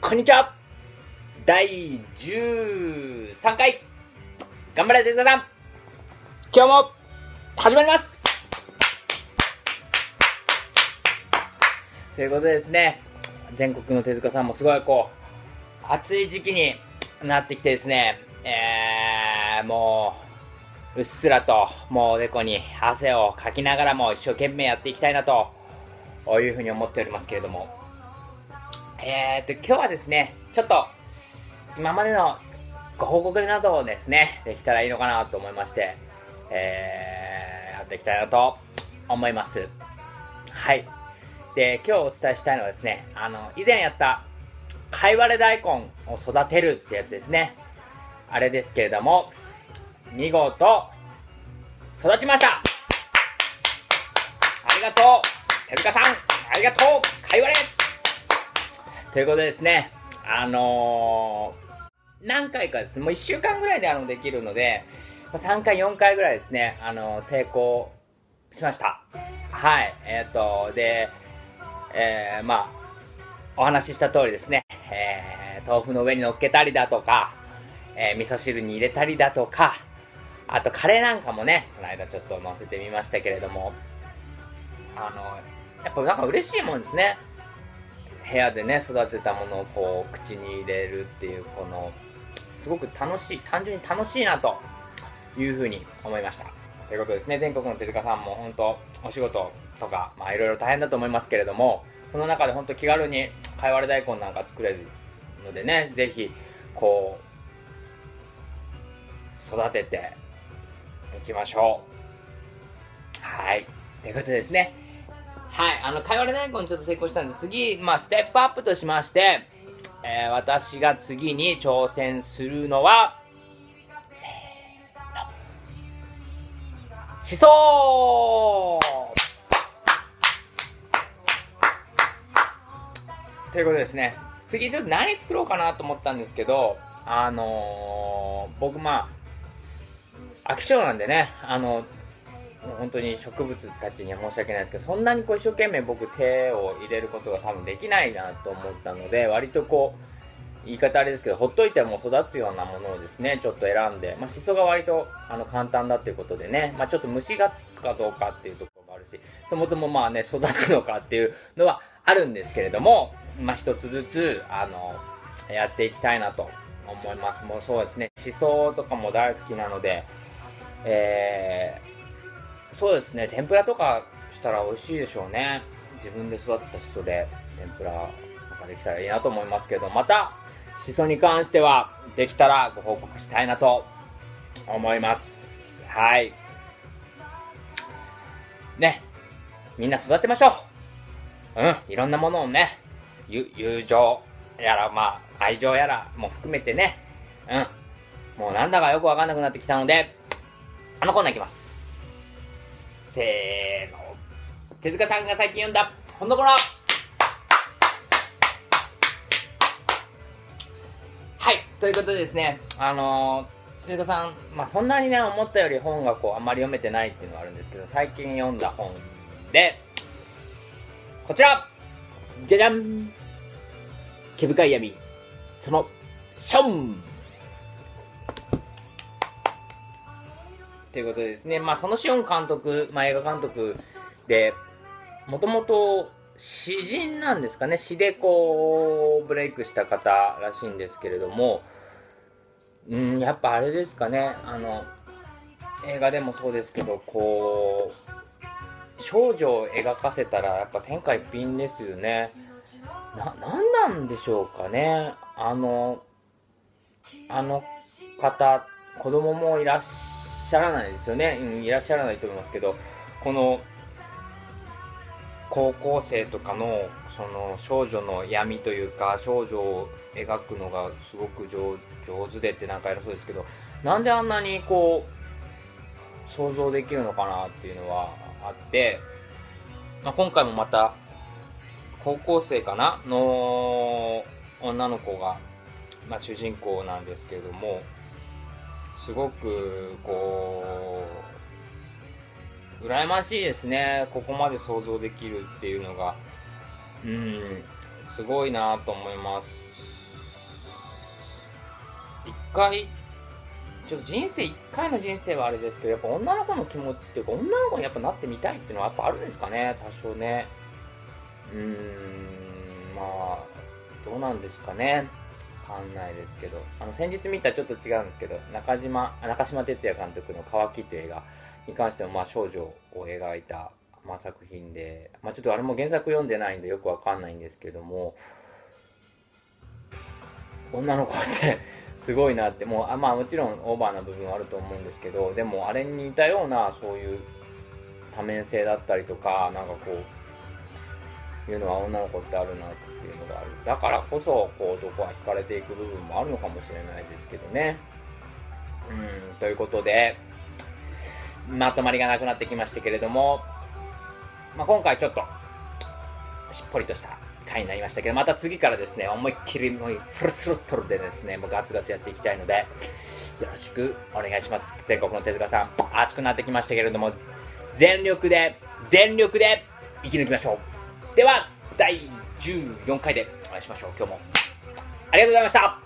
こんにちは。第13回頑張れ手塚さん、今日も始まります。ということでですね、全国の手塚さんもすごい暑い時期になってきてですね、もううっすらともうおでこに汗をかきながらも一生懸命やっていきたいなというふうに思っておりますけれども、今日はですね、ちょっと今までのご報告などをですね、できたらいいのかなと思いまして、やっていきたいなと思います。はい。で、今日お伝えしたいのはですね、以前やったかいわれ大根を育てるってやつですね。あれですけれども、見事育ちました。ありがとう手塚さん、ありがとうかいわれということでですね、何回かですね、もう1週間ぐらいでできるので、3回4回ぐらいですね、成功しました。はい。で、お話しした通りですね、豆腐の上に乗っけたりだとか、味噌汁に入れたりだとか、あとカレーなんかもね、この間ちょっと乗せてみましたけれども、やっぱなんか嬉しいもんですね。部屋でね、育てたものを口に入れるっていう、すごく楽しい、単純に楽しいなというふうに思いました。ということですね、全国の手塚さんも本当お仕事とか、いろいろ大変だと思いますけれども、その中で本当気軽にかいわれ大根なんか作れるのでね、ぜひ育てていきましょう。はい。ということでですね、はい、かいわれ大根ちょっと成功したんで、次、ステップアップとしまして、私が次に挑戦するのは、しそということですね。次ちょっと何作ろうかなと思ったんですけど、僕飽き性なんでね、本当に植物たちには申し訳ないですけど、そんなに一生懸命僕手を入れることが多分できないなと思ったので、割と言い方あれですけど、ほっといても育つようなものをですね、ちょっと選んで、しそが割と簡単だっていうことでね、ちょっと虫がつくかどうかっていうところもあるし、そもそも育つのかっていうのはあるんですけれども、一つずつやっていきたいなと思います。もうそうですね、しそとかも大好きなので、そうですね、天ぷらとかしたら美味しいでしょうね。自分で育てたしそで天ぷらとかできたらいいなと思いますけど、またしそに関してはできたらご報告したいなと思います。はい。ね、みんな育てましょう。いろんなものをね、友情やら愛情やらも含めてね、もうなんだかよくわかんなくなってきたので、コーナーいきます。せーの。手塚さんが最近読んだ本のコーナー。はい、ということでですね、手塚さん、そんなにね、思ったより本があんまり読めてないっていうのはあるんですけど、最近読んだ本で、こちらじゃじゃん、毛深い闇、そのションということでですね、そのシオン監督、映画監督で、もともと詩人なんですかね、詩でブレイクした方らしいんですけれども、やっぱあれですかね、映画でもそうですけど、少女を描かせたらやっぱ天下一品ですよね。なんなんでしょうかね、あの方、子供もいらっしゃらないですよね、いらっしゃらないと思いますけど、この高校生とかのその少女の闇というか、少女を描くのがすごく上手でってなんか偉そうですけど、なんであんなに想像できるのかなっていうのはあって、今回もまた高校生かなの女の子が、主人公なんですけれども、すごく羨ましいですね。ここまで想像できるっていうのが、すごいなと思います。 回ちょっと人生1回の人生はあれですけど、やっぱ女の子の気持ちっていうか、女の子にやっぱなってみたいっていうのはやっぱあるんですかね、多少ね。まあどうなんですかね、わかんないですけど、先日見たちょっと違うんですけど、中島哲也監督の乾きという映画に関しても、まあ少女を描いた、まあ、作品で、まあちょっとあれも原作読んでないんでよくわかんないんですけども、女の子ってすごいなって、もうまあもちろんオーバーな部分はあると思うんですけど、でもあれに似たようなそういう多面性だったりとか、なんかこういうのは女の子ってあるなっていうのがある。だからこそこう男は惹かれていく部分もあるのかもしれないですけどね。ということでまとまりがなくなってきましたけれども、まあ、今回ちょっとしっぽりとした回になりましたけど、また次からですね、思いっきりもうフルスロットルでですね、もうガツガツやっていきたいので、よろしくお願いします。全国の手塚さん、熱くなってきましたけれども、全力で生き抜きましょう。では、第14回でお会いしましょう。今日もありがとうございました。